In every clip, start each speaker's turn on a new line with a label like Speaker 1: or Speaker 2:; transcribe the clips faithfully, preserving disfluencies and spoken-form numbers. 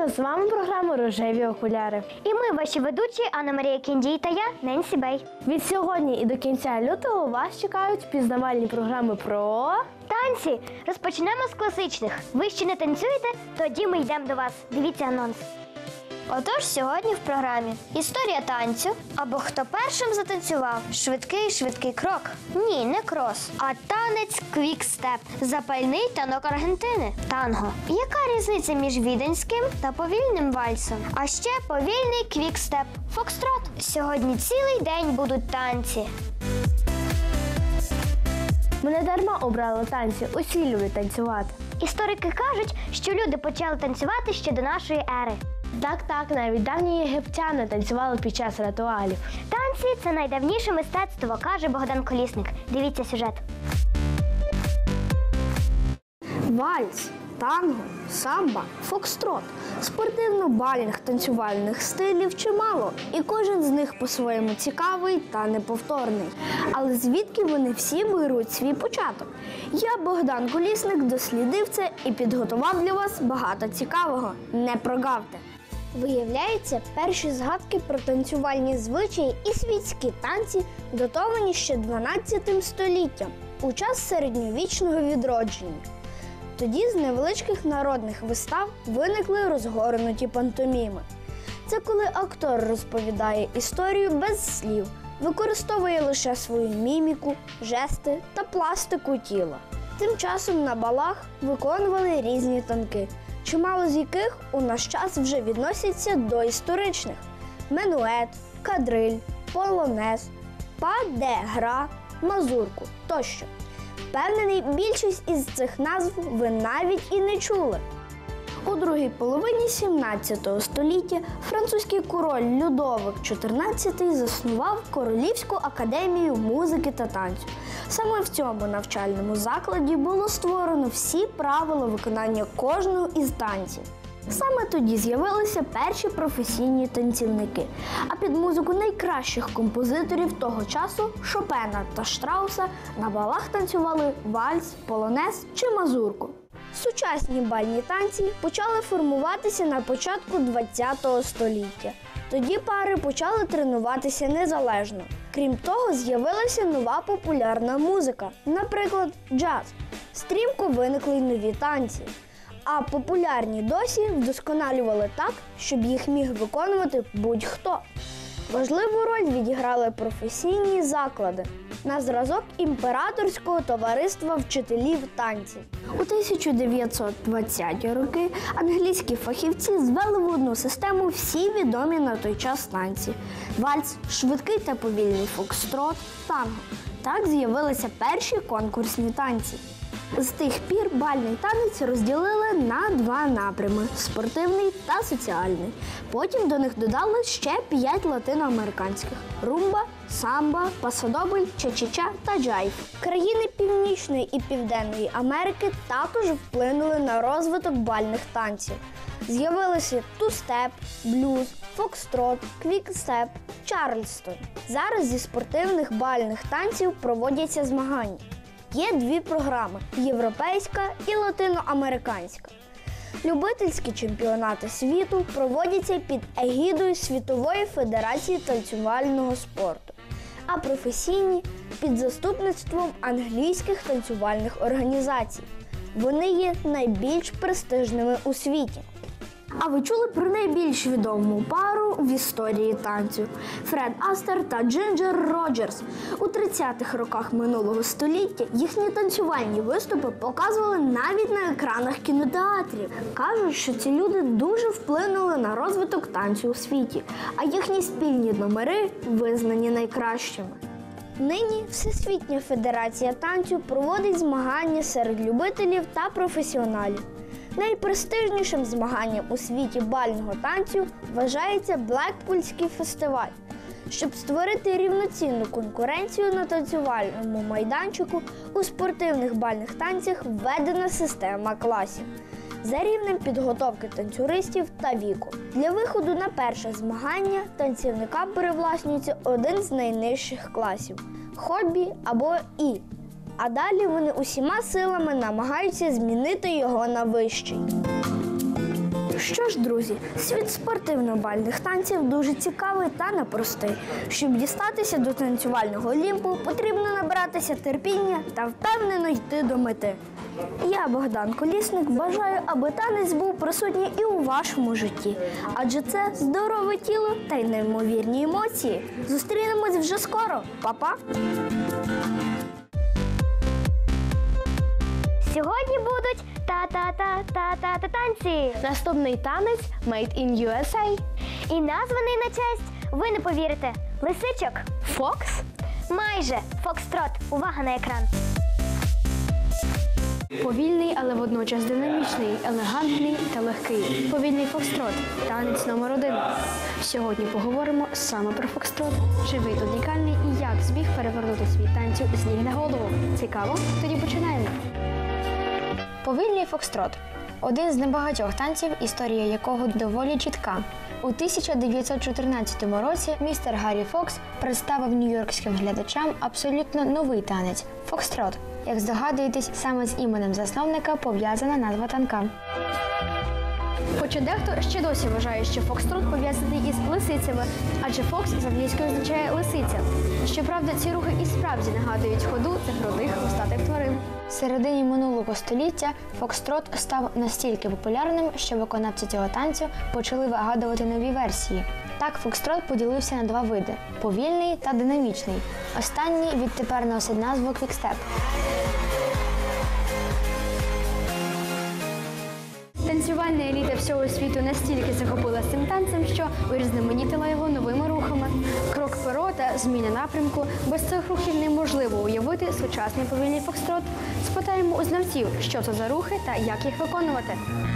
Speaker 1: Вітаю! З вами програма «Рожеві окуляри».
Speaker 2: І ми, ваші ведучі, Анна-Марія Кіндій та я, Ненсі Бей.
Speaker 1: Від сьогодні і до кінця лютого вас чекають пізнавальні програми про...
Speaker 2: танці! Розпочнемо з класичних. Ви ще не танцюєте? Тоді ми йдемо до вас. Дивіться анонс. Отож, сьогодні в програмі історія танцю, або хто першим затанцював, швидкий-швидкий крок. Ні, не крос, а танець квікстеп, запальний танок Аргентини, танго. Яка різниця між віденським та повільним вальсом? А ще повільний квікстеп, фокстрот. Сьогодні цілий день будуть танці.
Speaker 1: Ми не дарма обрали танці, усі люблять танцювати.
Speaker 2: Історики кажуть, що люди почали танцювати ще до нашої ери.
Speaker 1: Так-так, навіть давні єгиптяни танцювали під час ритуалів.
Speaker 2: Танці – це найдавніше мистецтво, каже Богдан Колісник. Дивіться сюжет.
Speaker 3: Вальс, танго, самба, фокстрот. Спортивно-бальних танцювальних стилів чимало, і кожен з них по-своєму цікавий та неповторний. Але звідки вони всі беруть свій початок? Я, Богдан Колісник, дослідив це і підготував для вас багато цікавого. Не прогавте! Виявляється, перші згадки про танцювальні звичаї і світські танці датовані ще дванадцятим століттям, у час середньовічного відродження. Тоді з невеличких народних вистав виникли розгорнуті пантоміми. Це коли актор розповідає історію без слів, використовує лише свою міміку, жести та пластику тіла. Тим часом на балах виконували різні танки, чимало з яких у наш час вже відносяться до історичних – менует, кадриль, полонез, па-де-гра, мазурку тощо. Впевнений, більшість із цих назв ви навіть і не чули. У другій половині сімнадцятого століття французький король Людовик чотирнадцятий заснував Королівську академію музики та танцю. Саме в цьому навчальному закладі було створено всі правила виконання кожного із танців. Саме тоді з'явилися перші професійні танцівники, а під музику найкращих композиторів того часу Шопена та Штрауса на балах танцювали вальс, полонез чи мазурку. Сучасні бальні танці почали формуватися на початку ХХ століття. Тоді пари почали тренуватися незалежно. Крім того, з'явилася нова популярна музика, наприклад, джаз. Стрімко виникли й нові танці. А популярні досі вдосконалювали так, щоб їх міг виконувати будь-хто. Важливу роль відіграли професійні заклади на зразок імператорського товариства вчителів танців. У тисяча дев'ятсот двадцяті роки англійські фахівці звели в одну систему всі відомі на той час танці – вальс, швидкий та повільний фокстрот, танго. Так з'явилися перші конкурсні танці. З тих пір бальний танець розділили на два напрями – спортивний та соціальний. Потім до них додали ще п'ять латиноамериканських – румба, самба, пасодобль, ча-ча-ча та джайв. Країни Північної і Південної Америки також вплинули на розвиток бальних танців. З'явилися ту-степ, блюз, фокстрот, квікстеп, чарльстон. Зараз зі спортивних бальних танців проводяться змагання. Є дві програми – європейська і латиноамериканська. Любительські чемпіонати світу проводяться під егідою Світової федерації танцювального спорту, а професійні – під заступництвом англійських танцювальних організацій. Вони є найбільш престижними у світі. А ви чули про найбільш відому пару в історії танцю – Фред Астер та Джинджер Роджерс. У тридцятих роках минулого століття їхні танцювальні виступи показували навіть на екранах кінотеатрів. Кажуть, що ці люди дуже вплинули на розвиток танцю у світі, а їхні спільні номери визнані найкращими. Нині Всесвітня федерація танцю проводить змагання серед любителів та професіоналів. Найпрестижнішим змаганням у світі бального танцю вважається Блекпульський фестиваль. Щоб створити рівноцінну конкуренцію на танцювальному майданчику, у спортивних бальних танцях введена система класів за рівнем підготовки танцюристів та віку. Для виходу на перше змагання танцівникам перевласнюється один з найнижчих класів – хобі або І. А далі вони усіма силами намагаються змінити його на вищий. що ж, друзі, світ спортивно-бальних танців дуже цікавий та непростий. Щоб дістатися до танцювального Олімпу, потрібно набратися терпіння та впевнено йти до мети. Я, Богдан Колісник, бажаю, аби танець був присутній і у вашому житті. Адже це здорове тіло та й неймовірні емоції. Зустрінемось вже скоро. Па-па!
Speaker 2: Сьогодні будуть та-та-та-та-та-та танці.
Speaker 1: Наступний танець Made in ю ес ей.
Speaker 2: І названий на честь, ви не повірите, лисичок.
Speaker 1: Фокс.
Speaker 2: Майже. Фокстрот. Увага на екран.
Speaker 1: Повільний, але водночас динамічний, елегантний та легкий. Повільний фокстрот. Танець номер один. Сьогодні поговоримо саме про фокстрот. Чи вид унікальний і як зміг перевернути свій танцю з ніг на голову? Цікаво? Тоді починаємо.
Speaker 4: Повільний фокстрот – один з небагатьох танців, історія якого доволі чітка. У тисяча дев'ятсот чотирнадцятому році містер Гаррі Фокс представив нью-йоркським глядачам абсолютно новий танець – фокстрот. Як здогадуєтесь, саме з іменем засновника пов'язана назва танка.
Speaker 1: Хоча дехто ще досі вважає, що фокстрот пов'язаний із лисицями, адже фокс з англійської означає лисиця. Щоправда, ці рухи і справді нагадують ходу цих родих хвостатих тварин.
Speaker 4: В середині минулого століття фокстрот став настільки популярним, що виконавці цього танцю почали вигадувати нові версії. Так, фокстрот поділився на два види – повільний та динамічний. Останній відтепер носить назву квікстеп.
Speaker 1: Танцювальна еліта всього світу настільки захопилася цим танцем, що урізноманітила його новими рухами. Крок перо та зміна напрямку. Без цих рухів неможливо уявити сучасний повільний фокстрот. Спитаємо у знавців, що це за рухи та як їх виконувати.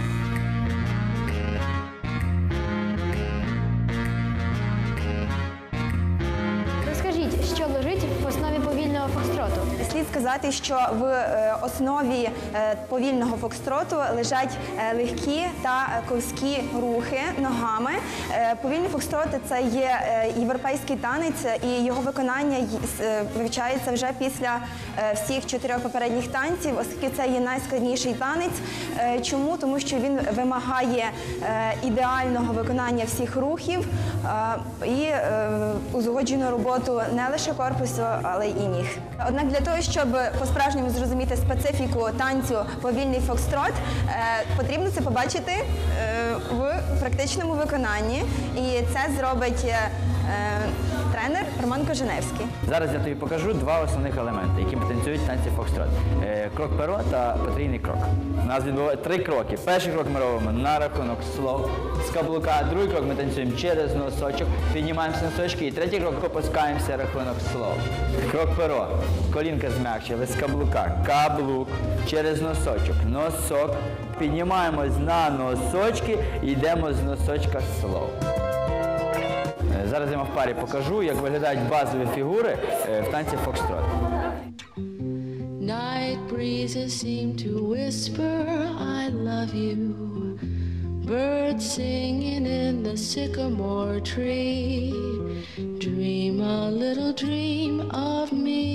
Speaker 1: Розкажіть, що лежить в основі повільного фокстроту?
Speaker 5: Слід сказати, що в е, основі е, повільного фокстроту лежать е, легкі та ковські рухи ногами. Е, Повільний фокстрот – це є е, європейський танець, і його виконання й- с- е, вивчається вже після е, всіх чотирьох попередніх танців, оскільки це є найскладніший танець. Е, Чому? Тому що він вимагає е, ідеального виконання всіх рухів е, і е, узгоджену роботу не лише корпусу, але й ніг. Однак для того, щоб по-справжньому зрозуміти специфіку танцю повільний фокстрот, е, потрібно це побачити е, в практичному виконанні. І це зробить е, тренер Роман Коженевський.
Speaker 6: Зараз я тобі покажу два основних елементи, які танцюють в танці фокстрот. Е, Крок перо та потрійний крок. У нас відбувається три кроки. Перший крок ми робимо на рахунок слов з каблука, другий крок ми танцюємо через носочок, піднімаємося на носочки, і третій крок опускаємося рахунок слов. Крок перо. Колінка зм'якшили з каблука, каблук, через носочок, носок, піднімаємось на носочки і йдемо з носочка слов. Е, Зараз я вам в парі покажу, як виглядають базові фігури е, в танці фокстрот.
Speaker 7: Night breezes seem to whisper, I love you. Birds singing in the sycamore tree. Dream a little dream of me.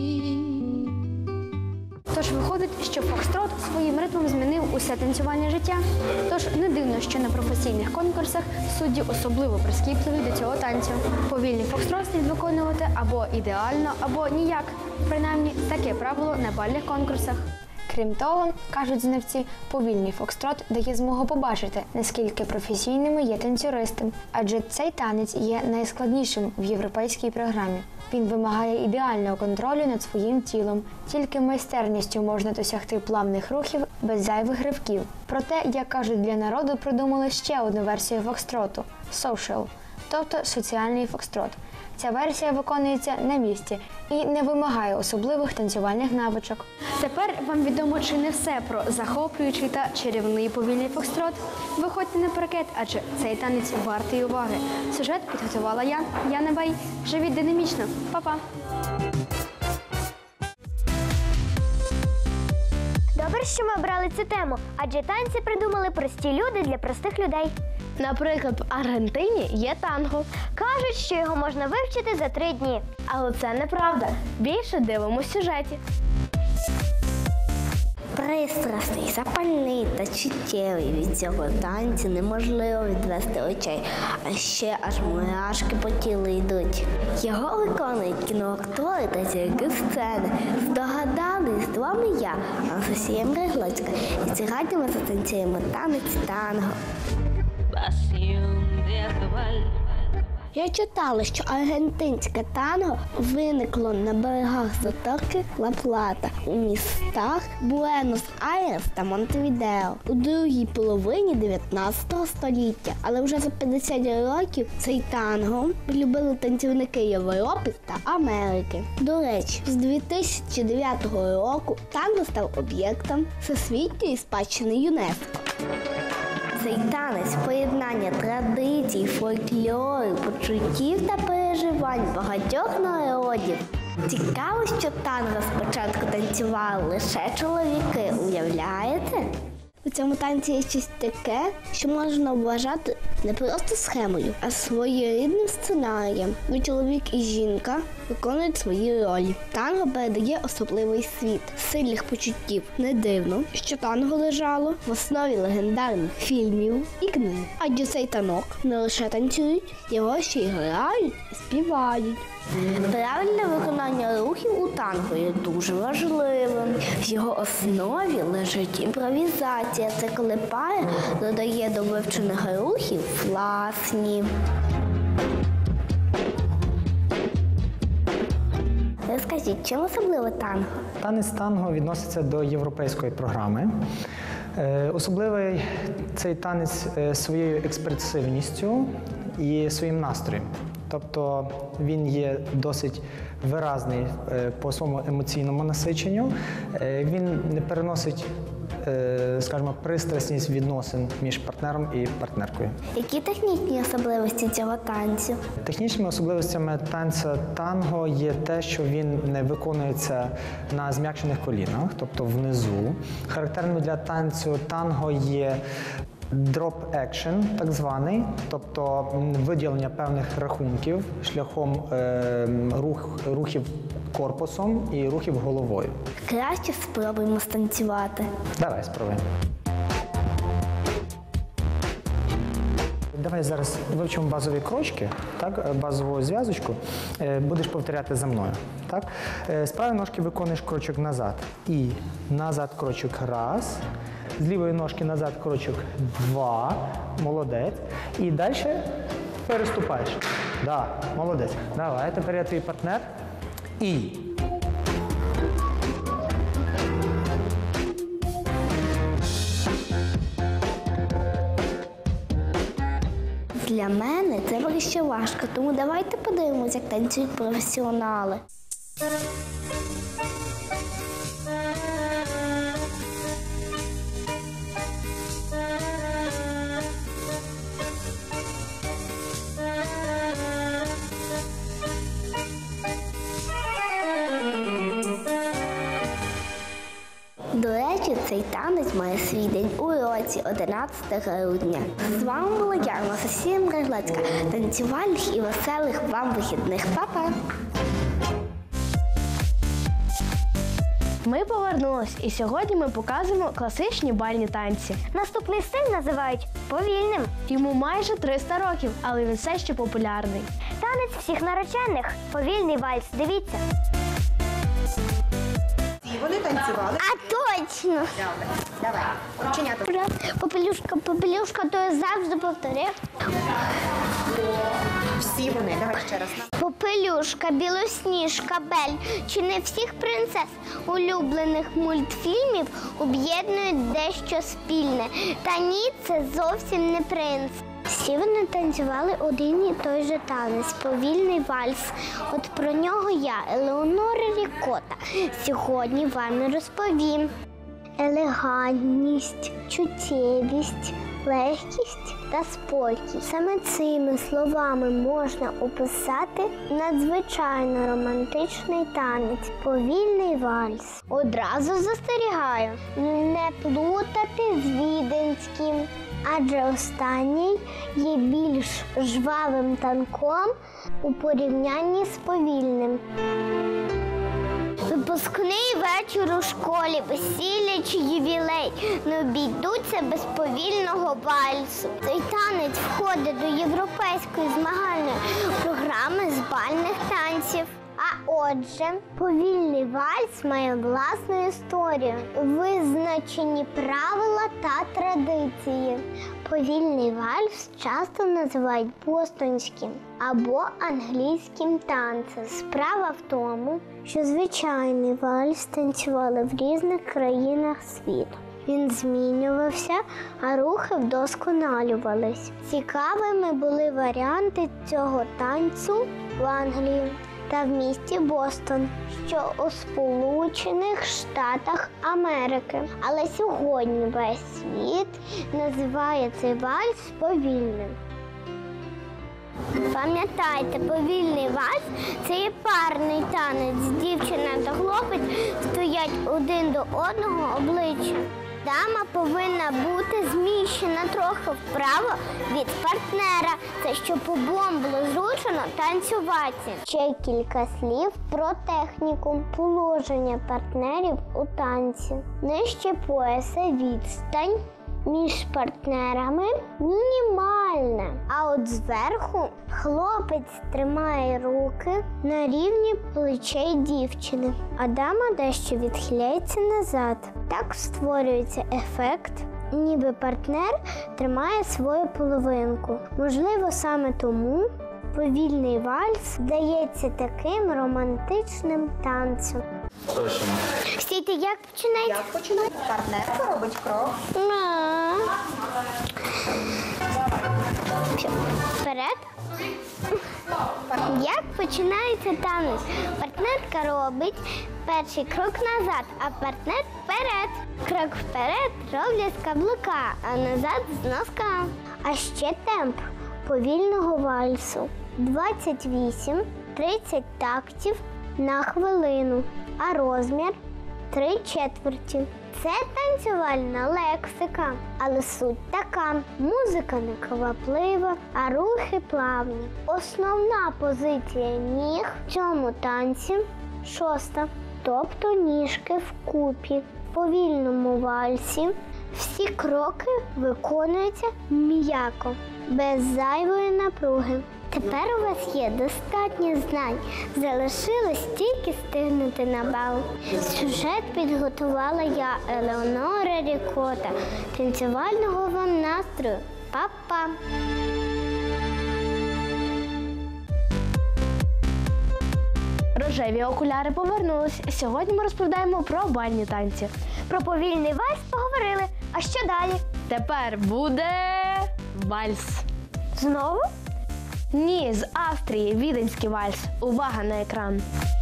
Speaker 1: Тож виходить, що фокстрот своїм ритмом змінив усе танцювальне життя. Тож не дивно, що на професійних конкурсах судді особливо прискіпливі до цього танцю. Повільний фокстрот слід виконувати або ідеально, або ніяк. Принаймні, таке правило на бальних конкурсах.
Speaker 4: Крім того, кажуть знавці, повільний фокстрот дає змогу побачити, наскільки професійними є танцюристи. Адже цей танець є найскладнішим в європейській програмі. Він вимагає ідеального контролю над своїм тілом. Тільки майстерністю можна досягти плавних рухів без зайвих ривків. Проте, як кажуть, для народу придумали ще одну версію фокстроту – social, тобто соціальний фокстрот. Ця версія виконується на місці і не вимагає особливих танцювальних навичок.
Speaker 1: Тепер вам відомо чи не все про захоплюючий та чарівний повільний фокстрот. Виходьте на паркет, адже цей танець вартий уваги. Сюжет підготувала я, Яна Бай. Живіть динамічно. Па-па!
Speaker 2: Добре, що ми обрали цю тему, адже танці придумали прості люди для простих людей.
Speaker 1: Наприклад, в Аргентині є танго.
Speaker 2: Кажуть, що його можна вивчити за три дні.
Speaker 1: Але це неправда. Більше дивимося в сюжеті.
Speaker 3: При Пристрасний, запальний та чуттєвий. Від цього танцю неможливо відвести очей, а ще аж мурашки по тілу йдуть. Його виконують кіноактори та зірки сцени. Здогадались, з вами я, Анастасія Мриглицька. І сьогодні ми затанцюємо танець танго. Я читала, що аргентинське танго виникло на берегах затоки Ла-Плата у містах Буенос-Айрес та Монтевідео у другій половині дев'ятнадцятого століття. Але вже за п'ятдесят років цей танго полюбили танцівники Європи та Америки. До речі, з дві тисячі дев'ятого року танго став об'єктом всесвітньої спадщини ЮНЕСКО. Цей танець – поєднання традицій, фольклору, почуттів та переживань багатьох народів. Цікаво, що танго спочатку танцювали лише чоловіки, уявляєте? У цьому танці є щось таке, що можна вважати не просто схемою, а своєрідним сценарієм, де чоловік і жінка виконують свої ролі. Танго передає особливий світ сильних почуттів. Не дивно, що танго лежало в основі легендарних фільмів і книг. Адже цей танок не лише танцюють, його ще й грають і співають. Правильне виконання рухів у танго є дуже важливим. В його основі лежить імпровізація. Це коли пара додає до вивчених рухів власні. Розкажіть, чим особливе танго?
Speaker 8: Танець танго відноситься до європейської програми. Е, Особливий цей танець е, своєю експресивністю і своїм настроєм. Тобто він є досить виразний е, по своєму емоційному насиченню. Е, Він не переносить, е, скажімо, пристрасність відносин між партнером і партнеркою.
Speaker 3: Які технічні особливості цього танцю?
Speaker 8: Технічними особливостями танця танго є те, що він не виконується на зм'якшених колінах, тобто внизу. Характерним для танцю танго є drop action, так званий, тобто виділення певних рахунків шляхом е, рух, рухів корпусом і рухів головою.
Speaker 3: Краще спробуємо станцювати.
Speaker 8: Давай спробуємо. Давай зараз вивчимо базові крочки, так, базову зв'язочку. Е, Будеш повторяти за мною. Так? Е, З правої ножки виконуєш крочок назад. І назад крочок раз. З лівої ножки назад крочок два. Молодець. І далі переступаєш. Да, молодець. Давай, тепер я твій партнер. І.
Speaker 3: Для мене це поки що важко, тому давайте подивимось, як танцюють професіонали. До речі, цей танець має свій день у році, одинадцятого грудня. З вами була я, Анастасія Мриглицька. Танцювальних і веселих вам вихідних. Па-па!
Speaker 9: Ми повернулись, і сьогодні ми показуємо класичні бальні танці.
Speaker 2: Наступний стиль називають повільним.
Speaker 9: Йому майже триста років, але він все ще популярний.
Speaker 2: Танець всіх наречених. Повільний вальс. Дивіться.
Speaker 5: І вони танцювали.
Speaker 2: А точно!
Speaker 5: Давай, рученята.
Speaker 2: Попелюшка, попелюшка, то я завжди повторяю.
Speaker 5: Всі вони, давай ще раз.
Speaker 2: Попелюшка, білосніжка, Бель. Чи не всіх принцес улюблених мультфільмів об'єднують дещо спільне? Та ні, це зовсім не принц. Всі вони танцювали один і той же танець – повільний вальс. От про нього я, Елеонора Рікота, сьогодні вам і розповім. Елегантність, чуттєвість, легкість та спокій. Саме цими словами можна описати надзвичайно романтичний танець – повільний вальс. Одразу застерігаю, не плутати з віденським, адже останній є більш жвавим танком у порівнянні з повільним. Випускний вечір у школі, весілля чи ювілей. дітей не обійдуться без повільного вальсу. Цей танець входить до європейської змагальної програми з бальних танців. А отже, повільний вальс має власну історію, визначені правила та традиції. Повільний вальс часто називають бостонським або англійським танцем. Справа в тому, що звичайний вальс танцювали в різних країнах світу. Він змінювався, а рухи вдосконалювались. Цікавими були варіанти цього танцю в Англії та в місті Бостон, що у Сполучених Штатах Америки. Але сьогодні весь світ називає цей вальс повільним. Пам'ятайте, повільний вальс – це є парний танець. Дівчина та хлопець стоять один до одного обличчям. Дама повинна бути зміщена трохи вправо від партнера. Це щоб обом було зручно танцювати. Ще кілька слів про техніку. Положення партнерів у танці. Нижче пояса відстань між партнерами мінімальна. А от зверху хлопець тримає руки на рівні плечей дівчини, а дама дещо відхиляється назад. Так створюється ефект, ніби партнер тримає свою половинку. Можливо, саме тому повільний вальс здається таким романтичним танцем. Стійте, як починається?
Speaker 5: Як починає? Партнерка робить крок.
Speaker 2: На. Все. Вперед. Як починається танець? Партнерка робить перший крок назад, а партнер вперед. Крок вперед роблять з каблука, а назад з носка. А ще темп повільного вальсу. двадцять вісім - тридцять тактів на хвилину, а розмір – три четверті. Це танцювальна лексика, але суть така. Музика не кваплива, а рухи плавні. Основна позиція ніг в цьому танці – шоста, тобто ніжки вкупі. В повільному вальсі всі кроки виконуються м'яко, без зайвої напруги. Тепер у вас є достатньо знань. Залишилось тільки стигнути на бал. Сюжет підготувала я, Елеонора Рікота. Танцювального вам настрою. Па-па!
Speaker 9: Рожеві окуляри повернулись. Сьогодні ми розповідаємо про бальні танці.
Speaker 2: Про повільний вальс поговорили. А що далі?
Speaker 9: Тепер буде вальс.
Speaker 2: Знову?
Speaker 9: Ні, з Австрії, віденський вальс. Увага на екран.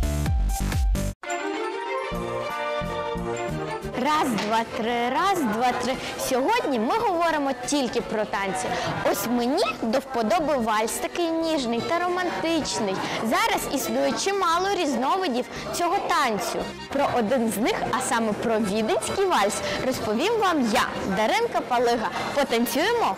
Speaker 10: Раз, два, три, раз, два, три. Сьогодні ми говоримо тільки про танці. Ось мені до вподоби вальс такий ніжний та романтичний. Зараз існує чимало різновидів цього танцю. Про один з них, а саме про віденський вальс, розповім вам я, Даринка Палига. Потанцюємо?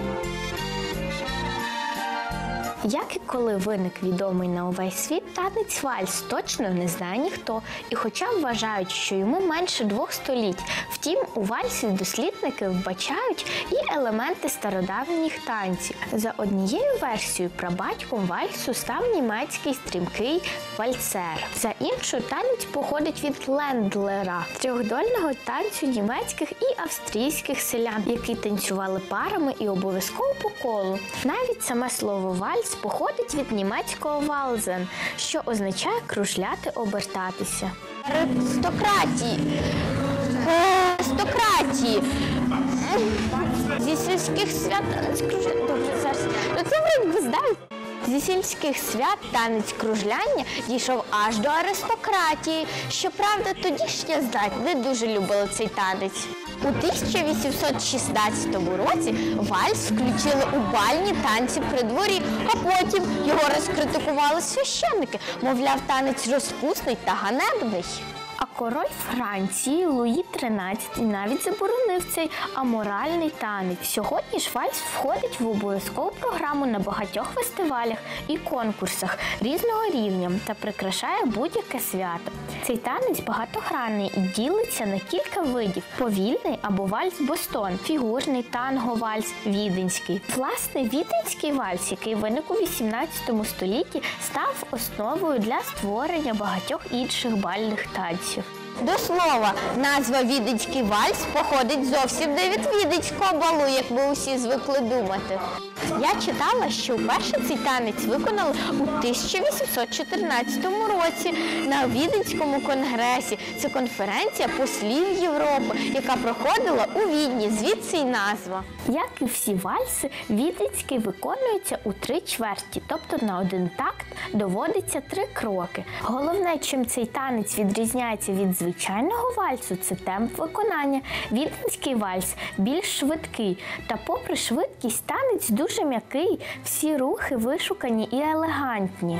Speaker 10: Як і коли виник відомий на увесь світ, танець вальс точно не знає ніхто. І хоча вважають, що йому менше двох століть, втім у вальсі дослідники вбачають і елементи стародавніх танців. За однією версією, прабатьком вальсу став німецький стрімкий вальсер. За іншою, танець походить від лендлера – трьохдольного танцю німецьких і австрійських селян, які танцювали парами і обов'язково по колу. Навіть саме слово вальс походить від німецького «валзен», що означає кружляти, обертатися. Аристократії. Аристократії. Зі сільських свят танець кружляння. Добре, зараз. Ну це вроді знаю. Зі сільських свят танець кружляння дійшов аж до аристократії. Щоправда, тодішня знать не дуже любила цей танець. У тисяча вісімсот шістнадцятому році вальс включили у бальні танці при дворі, а потім його розкритикували священники. Мовляв, танець розпусний та ганебний. А Король Франції Луї тринадцятий навіть заборонив цей аморальний танець. Сьогодні ж вальс входить в обов'язкову програму на багатьох фестивалях і конкурсах різного рівня та прикрашає будь-яке свято. Цей танець багатогранний і ділиться на кілька видів – повільний або вальс-бостон, фігурний, танго-вальс, віденський. Власне, віденський вальс, який виник у вісімнадцятому столітті, став основою для створення багатьох інших бальних танців.
Speaker 11: До слова, назва «Віденський вальс» походить зовсім не від віденського балу, як ви усі звикли думати. Я читала, що вперше цей танець виконали у тисяча вісімсот чотирнадцятому році на Віденському конгресі. Це конференція послів Європи, яка проходила у Відні, звідси й назва.
Speaker 10: Як і всі вальси, віденський виконується у три чверті, тобто на один такт доводиться три кроки. Головне, чим цей танець відрізняється від звичайного вальсу, це темп виконання. Віденський вальс більш швидкий, та попри швидкість танець дуже м'який, всі рухи вишукані і елегантні.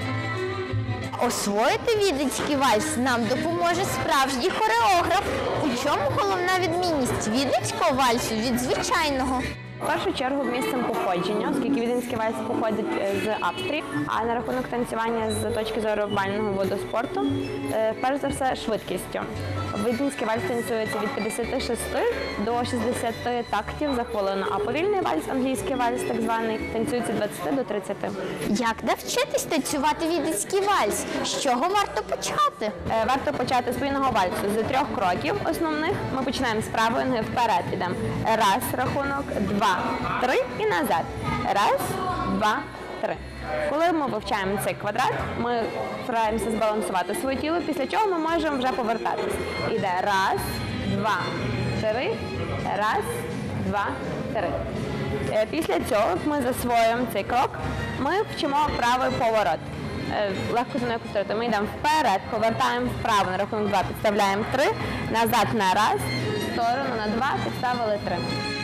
Speaker 11: Освоїти віденський вальс нам допоможе справжній хореограф. У чому головна відмінність віденського вальсу від звичайного?
Speaker 12: В першу чергу місцем походження, оскільки віденський вальс походить з Австрії, а на рахунок танцювання з точки зору бального виду спорту, перш за все, швидкістю. Віденський вальс танцюється від п'ятдесят шість до шістдесят тактів за хвилину, а повільний вальс, англійський вальс так званий, танцюється від двадцяти до тридцяти.
Speaker 11: Як навчитись танцювати віденський вальс? З чого варто почати?
Speaker 12: Варто почати з повільного вальсу з трьох кроків основних. Ми починаємо з правої ноги вперед, йдемо. Раз, рахунок, два, три і назад. Раз, два, три. Коли ми вивчаємо цей квадрат, ми стараємося збалансувати своє тіло, після чого ми можемо вже повертатись. Іде раз, два, три, раз, два, три. Після цього, як ми засвоюємо цей крок, ми вчимо правий поворот. Легко за мною повторити. Ми йдемо вперед, повертаємо вправо на рахунок два, підставляємо три, назад на раз, в сторону на два, підставили три.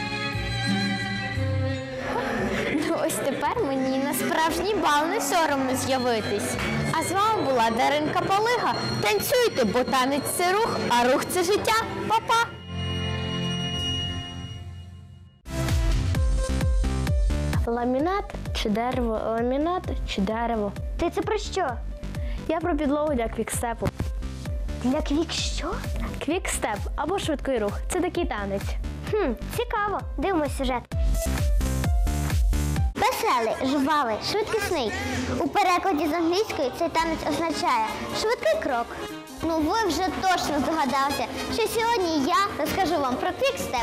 Speaker 11: Ну, ось тепер мені на справжній бал не соромно з'явитись. А з вами була Даринка Полига. Танцюйте, бо танець – це рух, а рух – це життя. Па-па!
Speaker 9: Ламінат чи дерево, ламінат чи дерево.
Speaker 2: Ти це про що?
Speaker 9: Я про підлогу для квікстепу.
Speaker 2: Для квік що?
Speaker 9: Квікстеп або швидкий рух – це такий танець.
Speaker 2: Хм, цікаво. Дивимось сюжет. Веселий, жвавий, швидкісний. У перекладі з англійської цей танець означає швидкий крок. Ну ви вже точно здогадалися, що сьогодні я розкажу вам про квікстеп.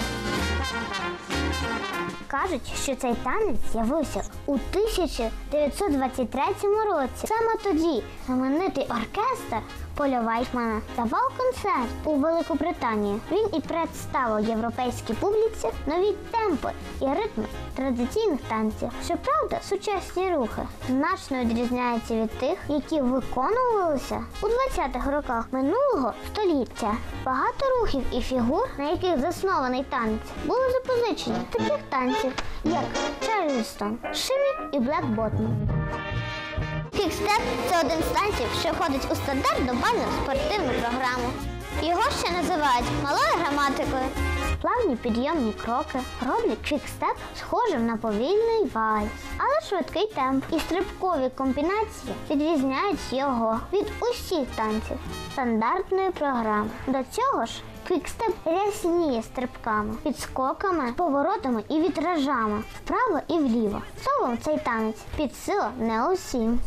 Speaker 2: Кажуть, що цей танець з'явився у тисяча дев'ятсот двадцять третьому році. Саме тоді знаменитий оркестр Поля Вайтмана давав концерт у Великобританії. Він і представив європейській публіці нові темпи і ритми традиційних танців. Щоправда, сучасні рухи значно відрізняються від тих, які виконувалися у двадцятих роках минулого століття. Багато рухів і фігур, на яких заснований танець, були запозичені з таких танців, як Чарльстон, Шимі і Блек Ботом. Квікстеп – це один з танців, що входить у стандартну бальну спортивну програму. Його ще називають малою граматикою. Плавні підйомні кроки роблять квікстеп схожим на повільний вальс. Але швидкий темп і стрибкові комбінації відрізняють його від усіх танців стандартної програми. До цього ж квікстеп рясніє стрибками, підскоками, поворотами і вітражами вправо і вліво. Словом, цей танець під силу не усім.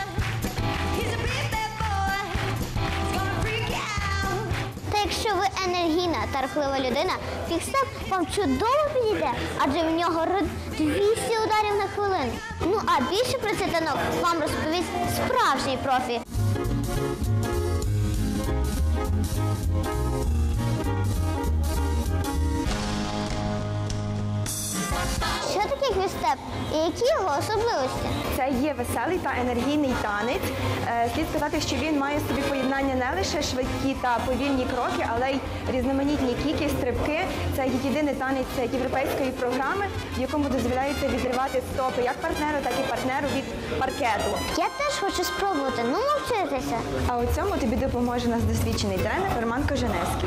Speaker 2: Та якщо ви енергійна та рухлива людина, квікстеп вам чудово підійде, адже в нього двісті ударів на хвилину. Ну а більше про цей танок вам розповість справжній профі. що таке квістеп і які його особливості?
Speaker 5: Це є веселий та енергійний танець. Е, Слід сказати, що він має в собі поєднання не лише швидкі та повільні кроки, але й різноманітні кіки, стрибки. Це є єдиний танець європейської програми, в якому дозволяється відривати стопи як партнеру, так і партнеру від паркету.
Speaker 2: Я теж хочу спробувати, ну навчитися.
Speaker 5: А у цьому тобі допоможе наш досвідчений тренер Роман Коженевський.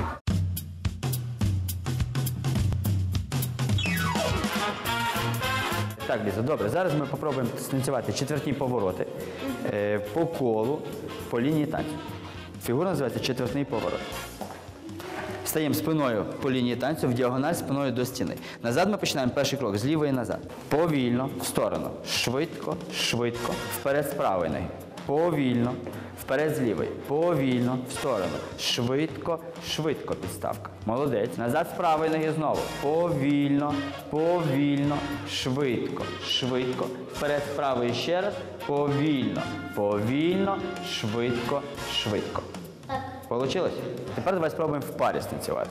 Speaker 6: Так, Ліза, добре. Зараз ми спробуємо станцювати четвертні повороти е, по колу, по лінії танцю. Фігура називається четвертний поворот. Стаємо спиною по лінії танцю, в діагональ спиною до стіни. Назад ми починаємо перший крок, з лівої назад. Повільно, в сторону. Швидко, швидко, вперед з правої ноги. Повільно, вперед з лівої. Повільно, в сторону. Швидко, швидко підставка. Молодець. Назад з правої ноги знову. Повільно, повільно, швидко, швидко. Вперед з правої ще раз. Повільно, повільно, швидко, швидко. Получилось? Тепер давай спробуємо в парі станцювати.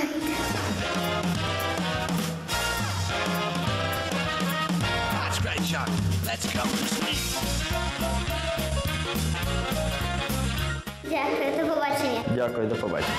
Speaker 2: Дякую, до побачення.
Speaker 6: Дякую, до побачення.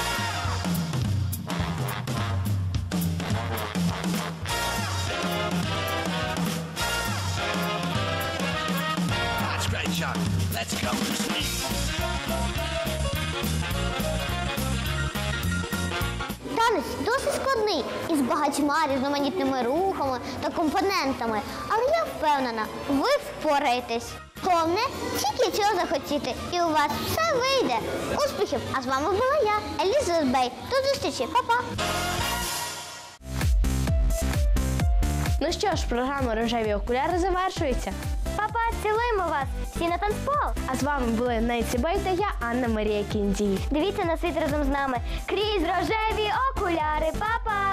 Speaker 2: Танець досить складний із багатьма різноманітними рухами та компонентами, але я впевнена, ви впораєтесь. Головне, тільки цього захотіти, і у вас все вийде. Успіхів! А з вами була я, Еліза Збей. До зустрічі, па-па!
Speaker 9: Ну що ж, програма «Рожеві окуляри» завершується.
Speaker 2: Папа, цілуємо вас! Всі на танцпол!
Speaker 9: А з вами були Нейці Бей та я, Анна Марія Кіндій.
Speaker 2: Дивіться на світ разом з нами. Крізь рожеві окуляри, па-па!